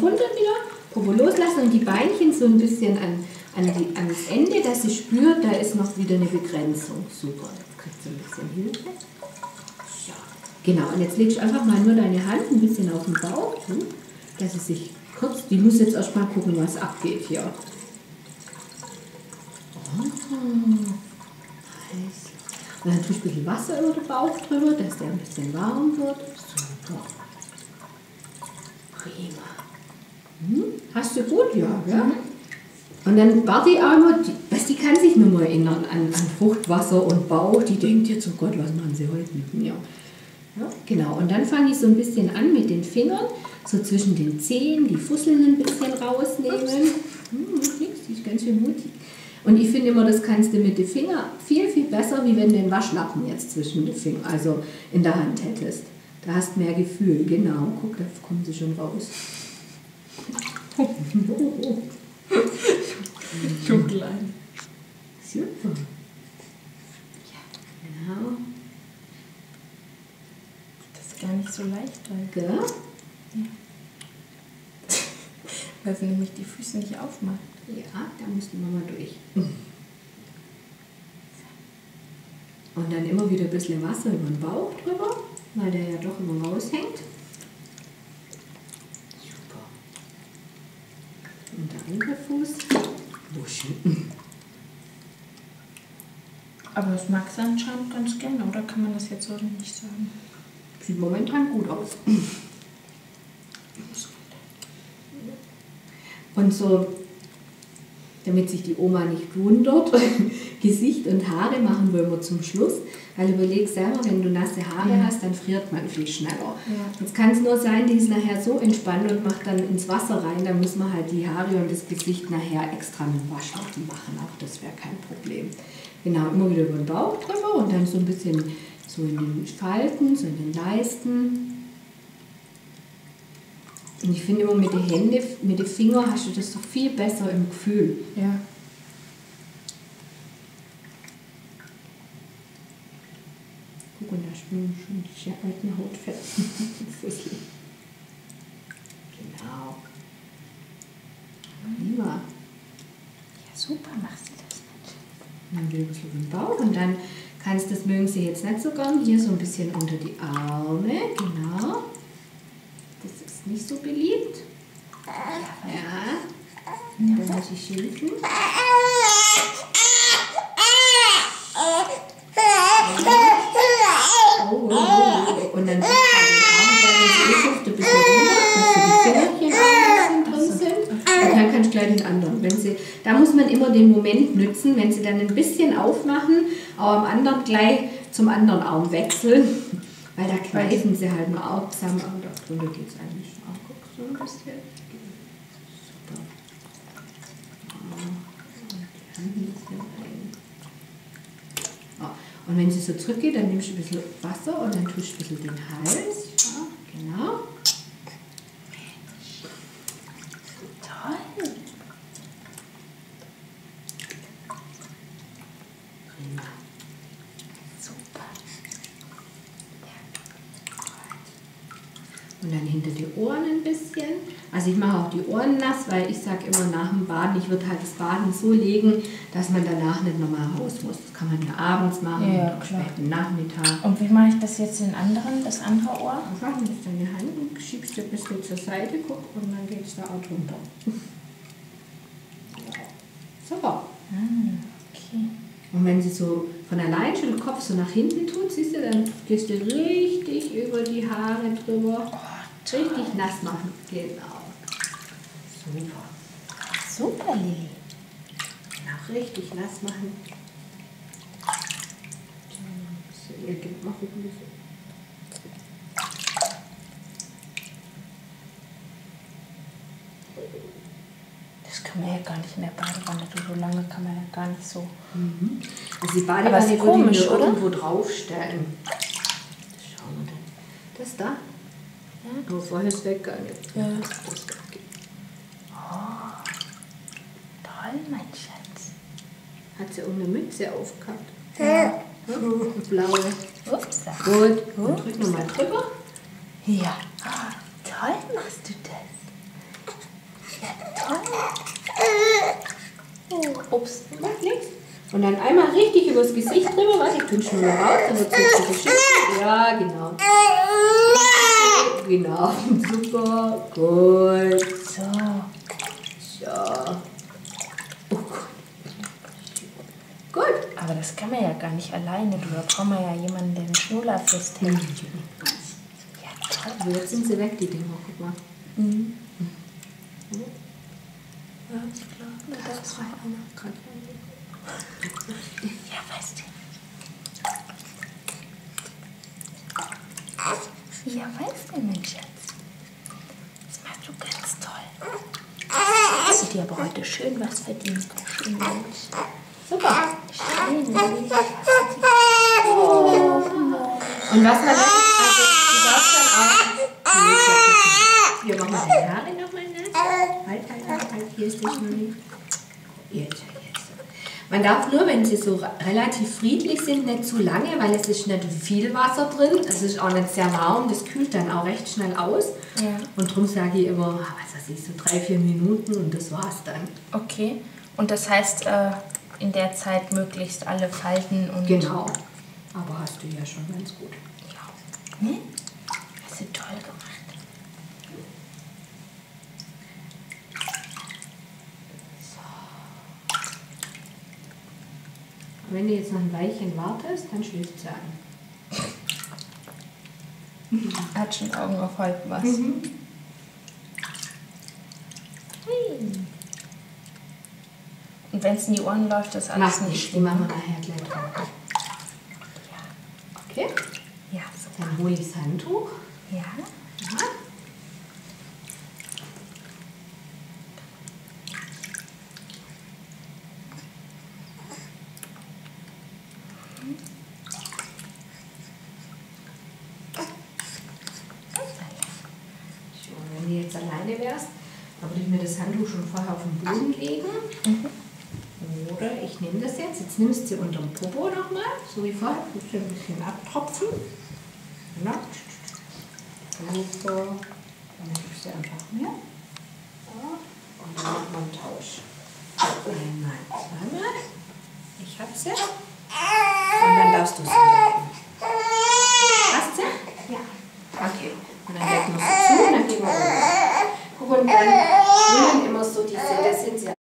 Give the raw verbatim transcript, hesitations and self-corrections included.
runter wieder, Popo loslassen und die Beinchen so ein bisschen an, an die, ans Ende, dass sie spürt, da ist noch wieder eine Begrenzung. Super, jetzt kriegt sie ein bisschen Hilfe. Ja. Genau, und jetzt legst du einfach mal nur deine Hand ein bisschen auf den Bauch, dass sie sich kurz, die muss jetzt erst mal gucken, was abgeht hier. Oh, heiß. Und dann tue ich ein bisschen Wasser über den Bauch drüber, dass der ein bisschen warm wird. Super. Prima. Hm? Hast du gut? Ja, ja. Mhm. Und dann warte ich auch immer, die, was, die kann sich nur mal erinnern an, an Fruchtwasser und Bauch. Die denkt jetzt, oh Gott, was machen sie heute mit mir? Ja, genau, und dann fange ich so ein bisschen an mit den Fingern, so zwischen den Zehen, die Fusseln ein bisschen rausnehmen. Hm, die ist ganz schön mutig. Und ich finde immer, das kannst du mit den Fingern viel, viel besser, wie wenn du den Waschlappen jetzt zwischen den Fingern, also in der Hand hättest. Da hast du mehr Gefühl, genau. Guck, da kommen sie schon raus. Schon klein. Super. Ja, genau. Das ist gar nicht so leicht, weil, Gell? ja. Weil sie nämlich die Füße nicht aufmacht. Ja, da mussten wir mal durch. Und dann immer wieder ein bisschen Wasser über den Bauch drüber, weil der ja doch immer raushängt. Super. Und der andere Fuß. Wuschen. Aber das mag sie anscheinend ganz gerne, oder kann man das jetzt so nicht sagen? Sieht momentan gut aus. Und so, damit sich die Oma nicht wundert, Gesicht und Haare machen wollen wir zum Schluss. Weil überleg selber, wenn du nasse Haare ja. hast, dann friert man viel schneller. Ja. Jetzt kann es nur sein, die ist nachher so entspannt und macht dann ins Wasser rein, dann müssen wir halt die Haare und das Gesicht nachher extra mit dem Waschlappen machen. Auch das wäre kein Problem. Genau, immer wieder über den Bauch drüber und dann so ein bisschen so in den Falten, so in den Leisten. Und ich finde immer mit den Händen, mit den Fingern hast du das so viel besser im Gefühl. Ja. Guck, und da schwimmen schon die alten Hautfetzen. Genau. Prima. Ja, super machst du das. Dann wieder ein bisschen über den Bauch und dann kannst du, das mögen sie jetzt nicht so gern, hier so ein bisschen unter die Arme, genau. Das ist nicht so beliebt. Ja, da muss ich helfen. Oh, oh, oh. Und dann zieht man den Arm bei den Hüfte ein bisschen runter, dass so die Fingerchen auch ein bisschen drin sind. Und dann kannst du gleich den anderen. Wenn sie, da muss man immer den Moment nützen, wenn sie dann ein bisschen aufmachen, aber am anderen gleich zum anderen Arm wechseln. Weil da kneifen sie halt nur auch zusammen, aber da drunter geht es eigentlich auch. Guck, so ein bisschen. Super. Und die Hand ein bisschen rein. Oh. Und wenn sie so zurückgeht, dann nimmst du ein bisschen Wasser und dann tust du ein bisschen den Hals. Ja, genau. Toll. Prima. Super. Und dann hinter die Ohren ein bisschen. Also ich mache auch die Ohren nass, weil ich sage immer nach dem Baden, ich würde halt das Baden so legen, dass man danach nicht nochmal raus muss. Das kann man ja abends machen, Ja, oder klar. späten Nachmittag. Und wie mache ich das jetzt den anderen, das andere Ohr? Einfach mit deine Hand und schiebst du ein bisschen zur Seite, guck, und dann geht es da auch drunter. Super. Ah, okay. Und wenn sie so von allein schon den Kopf so nach hinten tut, siehst du, dann gehst du richtig über die Haare drüber. Richtig nass machen. Genau. Super. Super, Lilly. Noch richtig nass machen. Ihr gebt mal gucken, wie viel. Das kann man ja gar nicht mehr Badewanne. So lange kann man ja gar nicht so. Mhm. Also die Aber Badewanne ist würde komisch, ich mir oder? irgendwo draufstellen. Das schauen wir dann. Das da? Ja, nur vorher ist weggegangen. Ja. Das weggegangen. Oh, toll, mein Schatz. Hat sie irgendeine Mütze aufgehabt? Ja. Hm? Blaue. Ups. Gut. Und drück nochmal drüber. Ja. Oh, toll machst du das. Oh, ups. Macht nichts. Und dann einmal richtig übers Gesicht drüber. Warte, ich tue Schnur raus. Dann wird es so geschüttelt. Ja, genau. Genau. Super. Gut. So. So. Oh Gott. Gut. Aber das kann man ja gar nicht alleine. Du, da braucht man ja jemanden, der den Schnuller festhält. Ja, toll. Also jetzt sind sie weg, die Dinger. Guck mal. Mhm. Ja, ist klar. Da ist rein einer. Ja, weißt du. Ja, weißt du, mein Schatz. Das machst du ganz toll. Hast du dir aber heute schön was verdient. Schön, Mensch. Super. Schön, Mensch. Oh. Und was man dann, also du darfst dann auch, wir machen mal die Haare nochmal nass. Halt, halt, halt, halt, hier ist der Schnulli. Jetzt, jetzt. Man darf nur, wenn sie so relativ friedlich sind, nicht zu lange, weil es ist nicht viel Wasser drin. Es ist auch nicht sehr warm, das kühlt dann auch recht schnell aus. Ja. Und Und darum sage ich immer, was weiß ich, so drei, vier Minuten und das war's dann. okay. Und das heißt, äh, in der Zeit möglichst alle falten und... Genau. Aber hast du ja schon ganz gut. Ja. Ne? Hast du toll gemacht. Wenn du jetzt noch ein Weilchen wartest, dann schläft sie ein. Hat schon Augen auf halb was. Mhm. Hui. Und wenn es in die Ohren läuft, ist alles Macht nicht nichts, die schlimm. machen wir nachher gleich drauf. Okay, Ja, so. dann hole ich das Handtuch. Ja. Ja. So, wenn du jetzt alleine wärst, dann würde ich mir das Handtuch schon vorher auf den Boden legen. Mhm. Oder ich nehme das jetzt. Jetzt nimmst du unterm Popo nochmal, so wie vorher. Du ein bisschen abtropfen. Genau. Super. Dann nimmst du einfach mehr. So. Und dann machen wir einen Tausch. Einmal, zweimal. Ich hab sie. Und dann darfst du sie halten. Hast du? Ja. Okay. Und dann halten wir sie zu und dann gehen wir runter. Guck, und dann schwimmen